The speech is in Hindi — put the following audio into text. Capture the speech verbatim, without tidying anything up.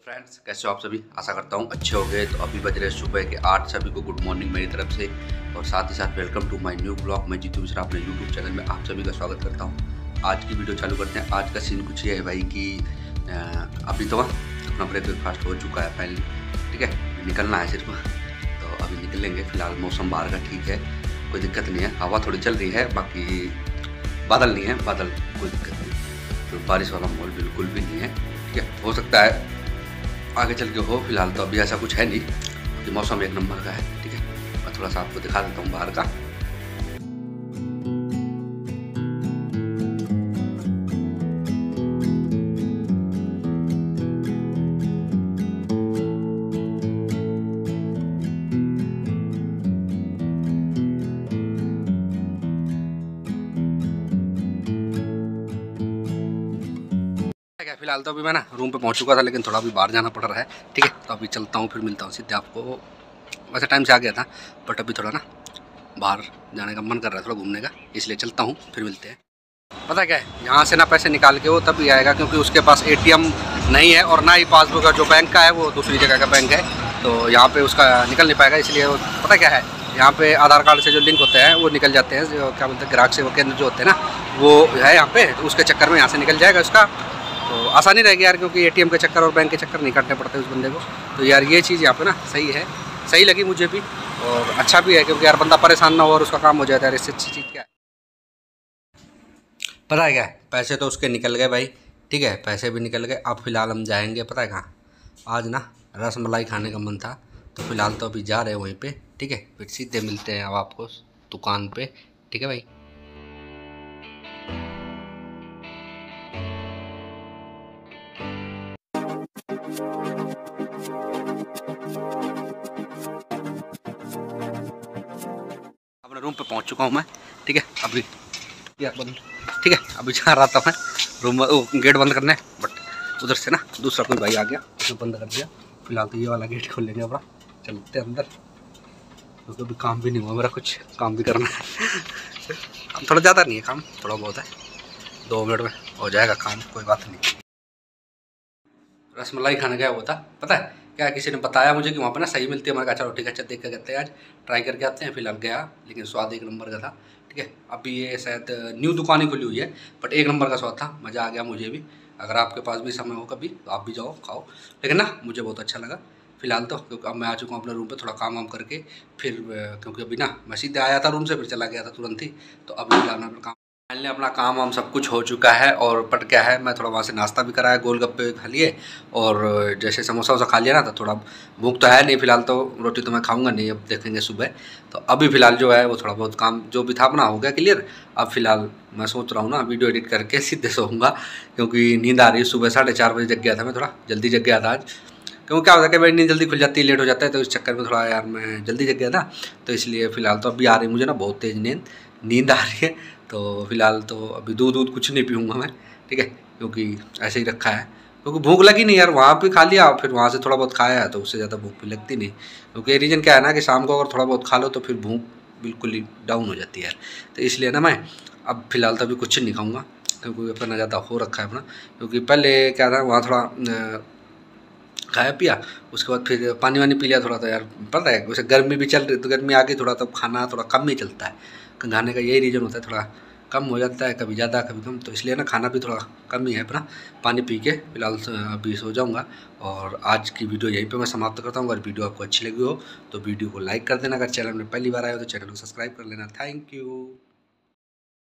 फ्रेंड्स, कैसे हो आप सभी। आशा करता हूँ अच्छे हो गए। तो अभी बज रहे सुबह के आठ। सभी को गुड मॉर्निंग मेरी तरफ से, और साथ ही साथ welcome to my new blog. मैं जीतू मिश्रा अपने यूट्यूब चैनल में आप सभी का स्वागत करता हूँ। आज की वीडियो चालू करते हैं। आज का सीन कुछ ये है भाई कि अभी तो अपना ब्रेकफास्ट हो चुका है फाइनली, ठीक है। निकलना है सिर्फ, तो अभी निकलेंगे। फिलहाल मौसम बाहर का ठीक है, कोई दिक्कत नहीं है। हवा थोड़ी चल रही है, बाकी बादल नहीं है, बादल कोई दिक्कत नहीं। तो बारिश वाला माहौल बिल्कुल भी नहीं है, ठीक है। हो सकता है आगे चल के हो, फिलहाल तो अभी ऐसा कुछ है नहीं कि मौसम एक नंबर का है, ठीक है। मैं थोड़ा सा आपको दिखा देता हूँ बाहर का। फिलहाल तो अभी मैं ना रूम पे पहुंच चुका था, लेकिन थोड़ा अभी बाहर जाना पड़ रहा है, ठीक है। तो अभी चलता हूँ, फिर मिलता हूँ सीधे आपको। वैसे टाइम से आ गया था, बट अभी थोड़ा ना बाहर जाने का मन कर रहा है, थोड़ा घूमने का, इसलिए चलता हूँ, फिर मिलते हैं। पता क्या है, यहाँ से ना पैसे निकाल के वो तभी आएगा क्योंकि उसके पास एटीएम नहीं है, और ना ही पासबुक का जो बैंक का है वो दूसरी जगह का बैंक है, तो यहाँ पे उसका निकल नहीं पाएगा। इसलिए पता क्या है, यहाँ पे आधार कार्ड से जो लिंक होते हैं वो निकल जाते हैं, जो क्या बोलते हैं ग्राहक सेवा केंद्र जो होते हैं ना, वो है यहाँ पे। तो उसके चक्कर में यहाँ से निकल जाएगा उसका, तो आसानी रहेगी यार, क्योंकि एटीएम के चक्कर और बैंक के चक्कर नहीं काटने पड़ते उस बंदे को। तो यार ये चीज़ यहाँ पे ना सही है, सही लगी मुझे भी, और अच्छा भी है, क्योंकि यार बंदा परेशान ना हो और उसका काम हो जाता है। इससे अच्छी चीज़ क्या है पता है क्या है, पैसे तो उसके निकल गए भाई, ठीक है, पैसे भी निकल गए। अब फिलहाल हम जाएंगे पता है कहाँ। आज ना रस मलाई खाने का मन था, तो फिलहाल तो अभी जा रहे हैं वहीं पे, ठीक है। फिर सीधे मिलते हैं अब आपको दुकान पे, ठीक है भाई। अपने रूम पे पहुंच चुका हूं मैं, ठीक है। अभी यार बंद, ठीक है। अभी जा रहा था मैं रूम में गेट बंद करने, बट उधर से ना दूसरा कोई भाई आ गया, उसने बंद कर दिया। फिलहाल तो ये वाला गेट खोल लेंगे अपना, चलते हैं अंदर, क्योंकि अभी काम भी नहीं हुआ मेरा, कुछ काम भी करना है। काम थोड़ा ज़्यादा नहीं है, काम थोड़ा बहुत है, दो मिनट में हो जाएगा काम, कोई बात नहीं। रसमलाई खाने गया हुआ था, पता है क्या, किसी ने बताया मुझे कि वहाँ पे ना सही मिलती है। मैं कहा चलो ठीक है, अच्छा देख कर कहते हैं आज ट्राई करके आते हैं। फिलहाल गया, लेकिन स्वाद एक नंबर का था, ठीक है। अभी ये शायद न्यू दुकान ही खुली हुई है, बट एक नंबर का स्वाद था, मज़ा आ गया मुझे भी। अगर आपके पास भी समय हो कभी तो आप भी जाओ खाओ, लेकिन ना मुझे बहुत अच्छा लगा। फिलहाल तो क्योंकि अब मैं आ चुका हूँ अपने रूम पे, थोड़ा काम वाम करके फिर, क्योंकि अभी ना मैं सीधे आया था रूम से, फिर चला गया था तुरंत ही। तो अभी फिलहाल मैं अपना काम फाइनली अपना काम वाम सब कुछ हो चुका है। और बट क्या है, मैं थोड़ा वहाँ से नाश्ता भी कराया, गोलगप्पे खा लिए, और जैसे समोसा वोसा खा लिया ना, तो थोड़ा भूख तो है नहीं फिलहाल, तो रोटी तो मैं खाऊंगा नहीं, अब देखेंगे सुबह। तो अभी फ़िलहाल जो है वो थोड़ा बहुत काम जो भी था अपना हो गया क्लियर। अब फिलहाल मैं सोच रहा हूँ ना वीडियो एडिट करके सीधे सोऊंगा, क्योंकि नींद आ रही है। सुबह साढ़े चार बजे जग गया था मैं, थोड़ा जल्दी जग गया था आज, क्योंकि क्या होता है कि भाई नींद जल्दी खुल जाती है, लेट हो जाता है, तो इस चक्कर में थोड़ा यार मैं जल्दी जग गया था। तो इसलिए फ़िलहाल तो अभी आ रही मुझे ना बहुत तेज़ नींद नींद आ रही है। तो फिलहाल तो अभी दूध दूध कुछ नहीं पीऊँगा मैं, ठीक है, क्योंकि ऐसे ही रखा है, क्योंकि भूख लगी नहीं यार। वहाँ पे खा लिया, फिर वहाँ से थोड़ा बहुत खाया, तो उससे ज़्यादा भूख भी लगती नहीं। क्योंकि रीज़न क्या है ना कि शाम को अगर थोड़ा बहुत खा लो तो फिर भूख बिल्कुल ही डाउन हो जाती है यार। तो इसलिए ना मैं अब फिलहाल तो अभी कुछ नहीं खाऊँगा, क्योंकि अपना ज़्यादा हो रखा है अपना। क्योंकि पहले क्या था, वहाँ थोड़ा खाया पिया, उसके बाद फिर पानी वानी पी लिया थोड़ा, तो यार पता है वैसे गर्मी भी चल रही, तो गर्मी आ गई थोड़ा, तब खाना थोड़ा कम ही चलता है। खाने का यही रीज़न होता है, थोड़ा कम हो जाता है, कभी ज़्यादा कभी कम। तो इसलिए ना खाना भी थोड़ा कम ही है अपना। पानी पी के फिलहाल अभी सो जाऊंगा, और आज की वीडियो यहीं पे मैं समाप्त करता हूँ। अगर वीडियो आपको अच्छी लगी हो तो वीडियो को लाइक कर देना, अगर चैनल में पहली बार आए हो तो चैनल को सब्सक्राइब कर लेना। Thank you.